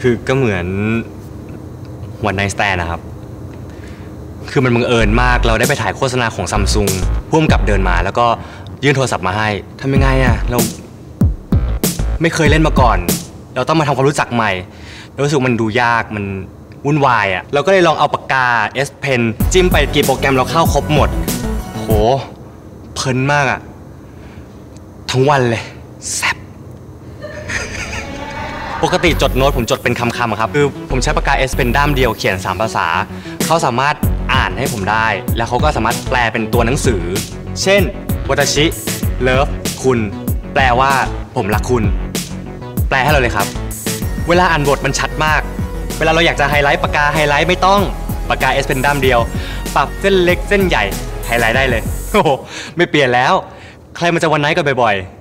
คือก็เหมือนวันไนท์สแตนนะครับคือมันบังเอิญมากเราได้ไปถ่ายโฆษณาของซัมซุงพ่วงกับเดินมาแล้วก็ยื่นโทรศัพท์มาให้ทำยังไงอะเราไม่เคยเล่นมาก่อนเราต้องมาทำความรู้จักใหม่รู้สึกมันดูยากมันวุ่นวายอะเราก็เลยลองเอาปากกา S Pen จิ้มไปกี่โปรแกรมเราเข้าครบหมดโหเพลินมากอะทั้งวันเลยแซ่บปกติจดโน้ตผมจดเป็นคำๆครับคือผมใช้ปากกา S Pen ด้ามเดียวเขียน3 ภาษาเขาสามารถอ่านให้ผมได้แล้วเขาก็สามารถแปลเป็นตัวหนังสือเช่นวัตชิเลิฟคุณแปลว่าผมรักคุณแปลให้เราเลยครับเวลาอ่านบทมันชัดมากเวลาเราอยากจะไฮไลท์ปากกาไฮไลท์ไม่ต้องปากกา S Pen ด้ามเดียวปรับเส้นเล็กเส้นใหญ่ไฮไลท์ได้เลยโอ้โหไม่เปลี่ยนแล้วใครมันจะวันไนท์กันบ่อยๆ